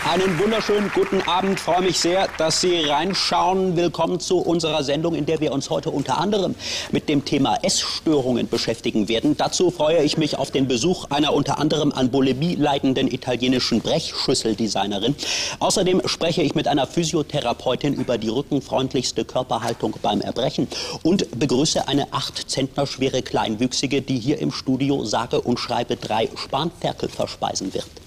Einen wunderschönen guten Abend. Freue mich sehr, dass Sie reinschauen. Willkommen zu unserer Sendung, in der wir uns heute unter anderem mit dem Thema Essstörungen beschäftigen werden. Dazu freue ich mich auf den Besuch einer unter anderem an Bulimie leidenden italienischen Brechschüsseldesignerin. Außerdem spreche ich mit einer Physiotherapeutin über die rückenfreundlichste Körperhaltung beim Erbrechen und begrüße eine 8 Zentner schwere Kleinwüchsige, die hier im Studio sage und schreibe 3 Spanferkel verspeisen wird.